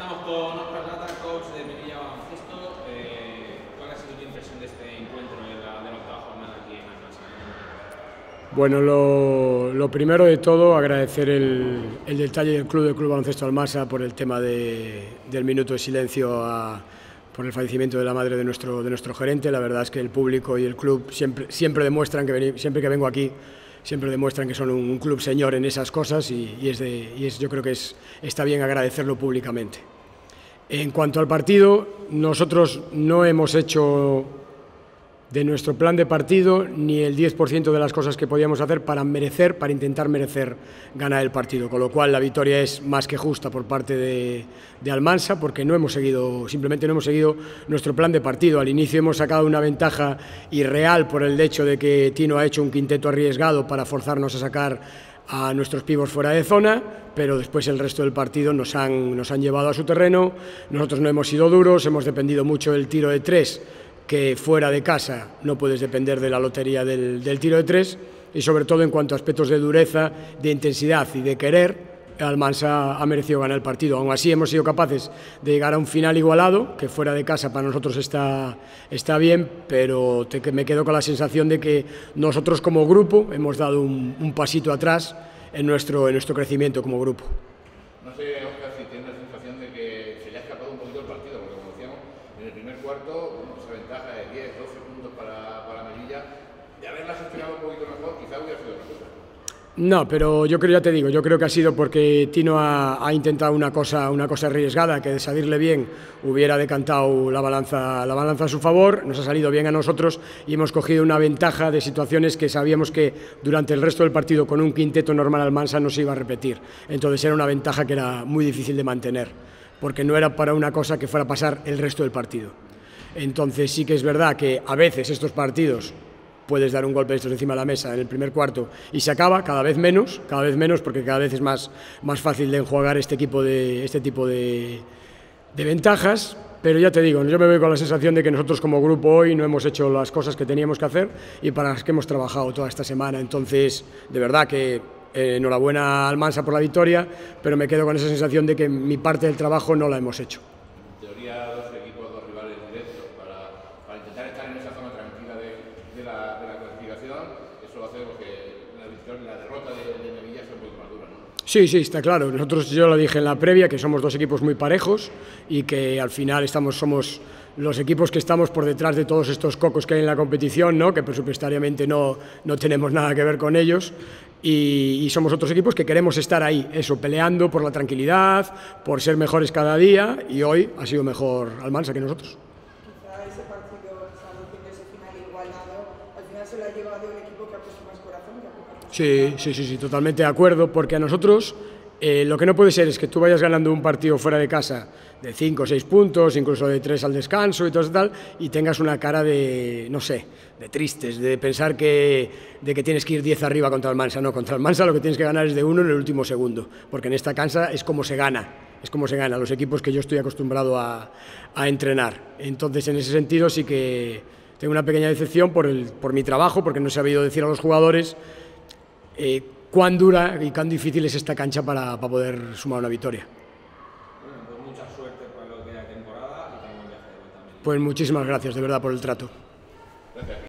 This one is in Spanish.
estamos con Óscar Lata, coach de Melilla Baloncesto. ¿Cuál ha sido tu impresión de este encuentro de la octava jornada aquí en Almansa? Bueno, lo primero de todo, agradecer el detalle del Club Baloncesto Almansa por el tema del minuto de silencio por el fallecimiento de la madre de nuestro gerente. La verdad es que el público y el club siempre demuestran siempre que vengo aquí, siempre demuestran que son un club señor en esas cosas y yo creo que está bien agradecerlo públicamente. En cuanto al partido, nosotros no hemos hecho de nuestro plan de partido ni el 10% de las cosas que podíamos hacer para intentar merecer ganar el partido, con lo cual la victoria es más que justa por parte de Almansa, porque simplemente no hemos seguido nuestro plan de partido. Al inicio hemos sacado una ventaja irreal por el hecho de que Tino ha hecho un quinteto arriesgado para forzarnos a sacar a nuestros pívos fuera de zona, pero después el resto del partido nos han llevado a su terreno. Nosotros no hemos sido duros, hemos dependido mucho del tiro de tres, que fuera de casa no puedes depender de la lotería del tiro de tres, y sobre todo en cuanto a aspectos de dureza, de intensidad y de querer, Almansa ha merecido ganar el partido. Aún así hemos sido capaces de llegar a un final igualado, que fuera de casa para nosotros está bien, pero me quedo con la sensación de que nosotros como grupo hemos dado un pasito atrás en nuestro crecimiento como grupo. No sé, Óscar, si tienes la sensación de que se le ha escapado un poquito el partido, porque como decíamos, en el primer cuarto, esa ventaja de 10, 12 puntos para Melilla, de haberla gestionado un poquito mejor, quizá hubiera sido otra cosa. No, pero yo creo que ha sido porque Tino ha intentado una cosa arriesgada, que de salirle bien hubiera decantado la balanza a su favor. Nos ha salido bien a nosotros y hemos cogido una ventaja de situaciones que sabíamos que durante el resto del partido con un quinteto normal Almansa no se iba a repetir. Entonces era una ventaja que era muy difícil de mantener, porque no era para una cosa que fuera a pasar el resto del partido. Entonces sí que es verdad que a veces estos partidos puedes dar un golpe de estos encima de la mesa en el primer cuarto y se acaba cada vez menos, porque cada vez es más fácil de enjuagar este tipo de ventajas. Pero ya te digo, yo me voy con la sensación de que nosotros como grupo hoy no hemos hecho las cosas que teníamos que hacer y para las que hemos trabajado toda esta semana. Entonces, de verdad que enhorabuena a Almansa por la victoria, pero me quedo con esa sensación de que mi parte del trabajo no la hemos hecho. En teoría, dos rivales directos para intentar estar en esa zona tranquila de la clasificación. Eso va a hacer que la derrota de Melilla sea un poquito más dura, ¿no? Sí, está claro. Yo lo dije en la previa, que somos dos equipos muy parejos y que al final somos los equipos que estamos por detrás de todos estos cocos que hay en la competición, ¿no? Que presupuestariamente no tenemos nada que ver con ellos, y somos otros equipos que queremos estar ahí, peleando por la tranquilidad, por ser mejores cada día, y hoy ha sido mejor Almansa que nosotros. Quizá ese partido, diciendo ese final igualado, al final se lo ha llevado el equipo que ha puesto más corazón. Sí, totalmente de acuerdo, porque a nosotros lo que no puede ser es que tú vayas ganando un partido fuera de casa de 5 o 6 puntos, incluso de 3 al descanso y todo eso tal, y tengas una cara de, no sé, de tristes, de pensar de que tienes que ir 10 arriba contra Almansa. No, contra Almansa lo que tienes que ganar es de 1 en el último segundo, porque en esta cancha es como se gana los equipos que yo estoy acostumbrado a entrenar. Entonces, en ese sentido sí que tengo una pequeña decepción por mi trabajo, porque no he sabido decir a los jugadores cuán dura y cuán difícil es esta cancha para poder sumar una victoria. Bueno, pues mucha suerte para lo que queda de temporada y tengo un viaje de vuelta a Melilla. Pues muchísimas gracias, de verdad, por el trato. Gracias.